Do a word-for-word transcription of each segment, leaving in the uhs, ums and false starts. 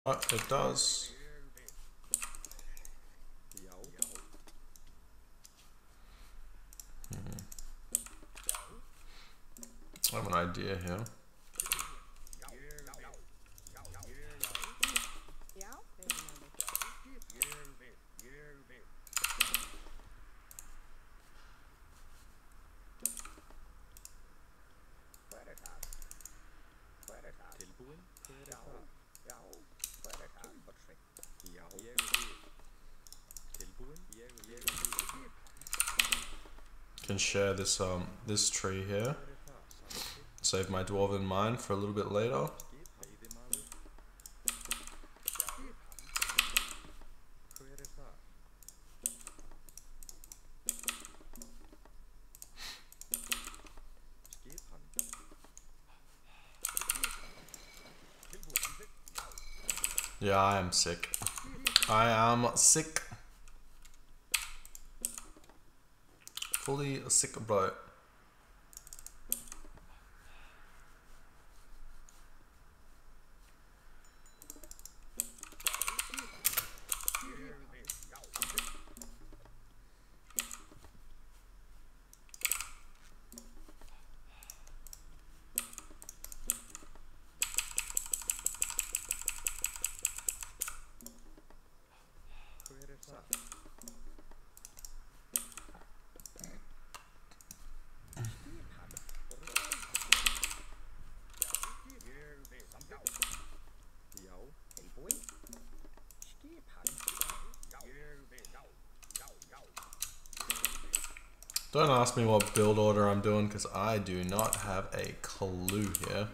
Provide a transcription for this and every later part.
Oh, it does. Hmm. I have an idea here. Can share this um this tree here. Save my dwarven mine for a little bit later. Yeah, I am sick. I am sick. Fully sick bro. Don't ask me what build order I'm doing because I do not have a clue here.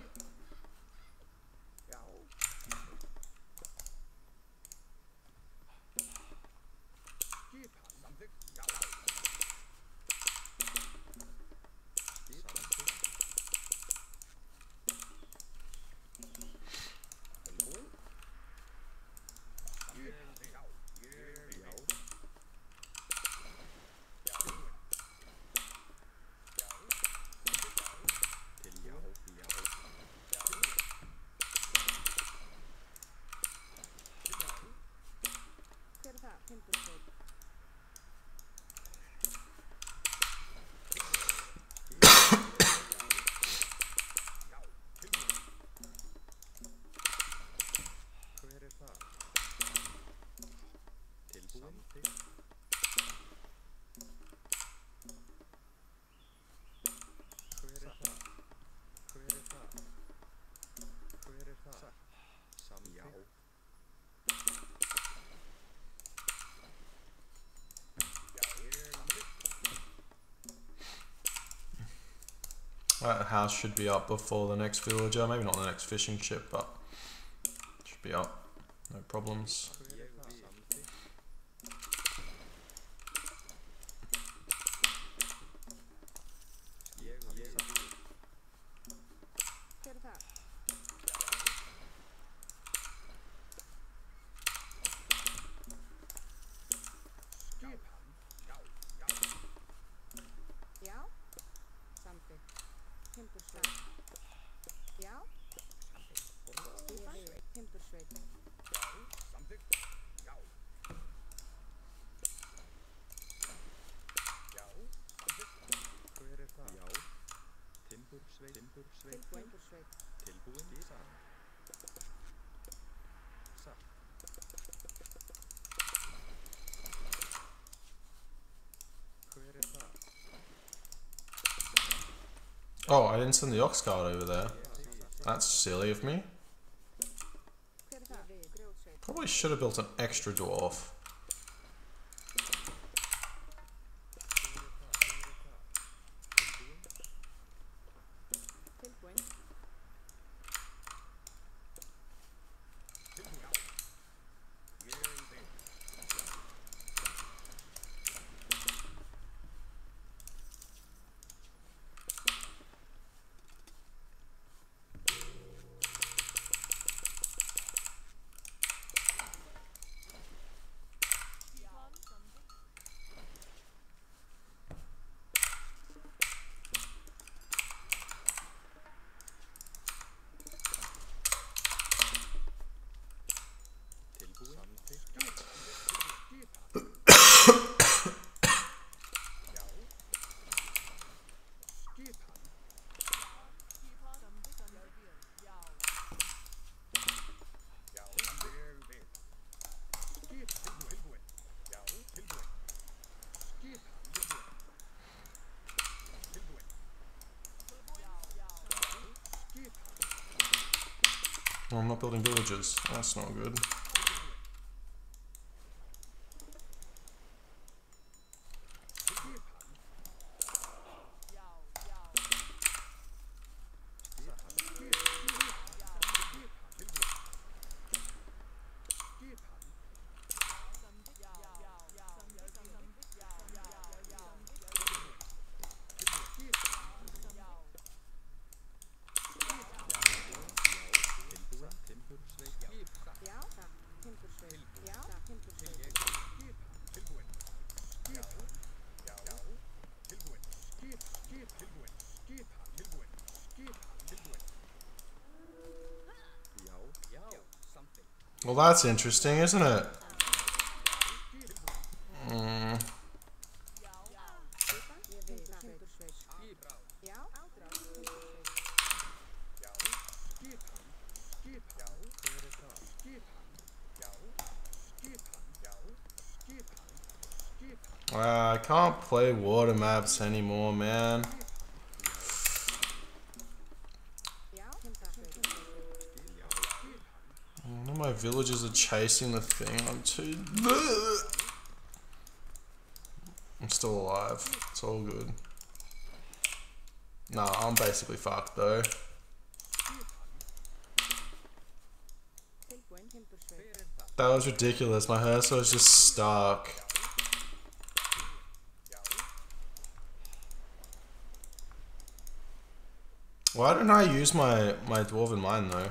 That house should be up before the next villager. Maybe not the next fishing ship, but should be up. No problems. Oh, I didn't send the ox cart over there. That's silly of me. Probably should have built an extra dwarf. Oh, I'm not building villages. That's not good. Well, that's interesting, isn't it? Mm. Uh, I can't play water maps anymore, man. One of my villagers are chasing the thing. I'm too... I'm still alive. It's all good. Nah, I'm basically fucked though. That was ridiculous. My Hersa was just stuck. Why didn't I use my, my dwarven mine though?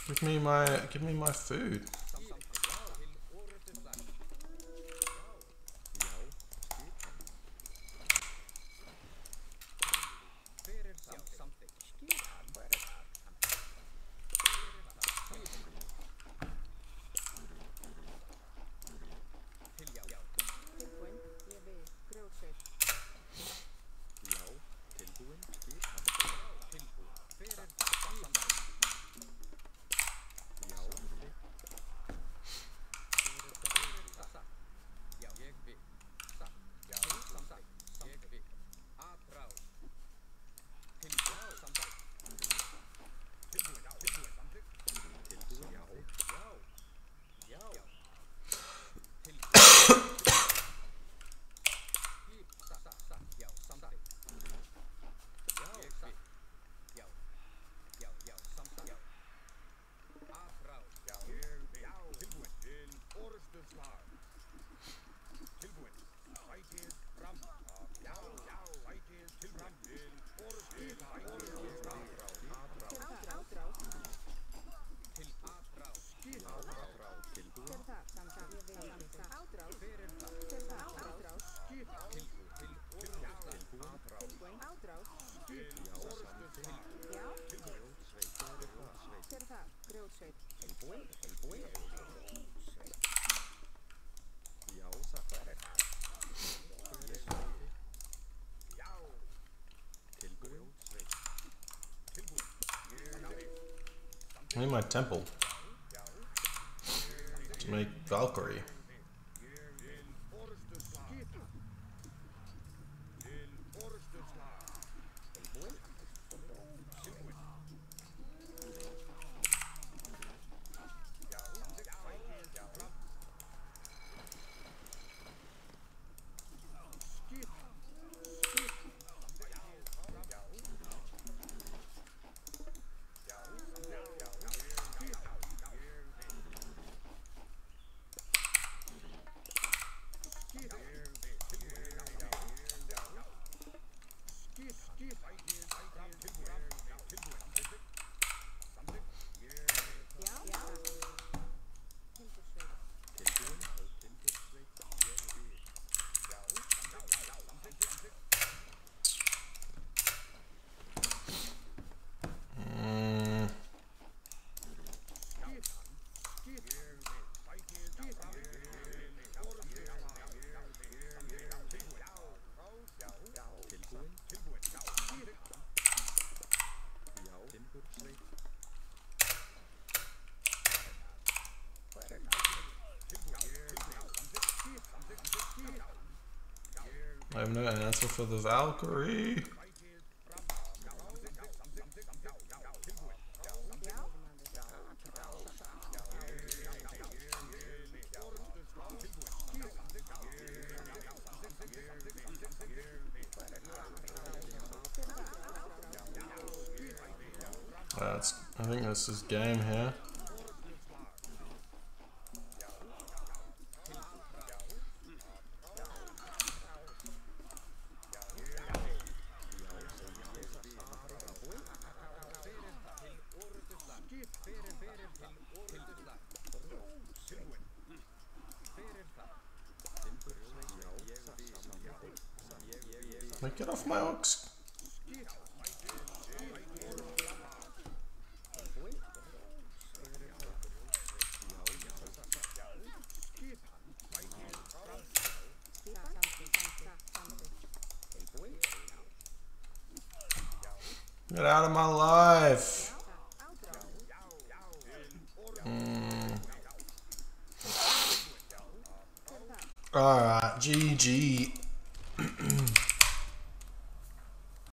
Give me my, give me my food. I need my temple to make Valkyrie. I have no answer for the Valkyrie. That's, I think this is game here. Like, get off my ox. Get out of my life. Mm. Alright, G G.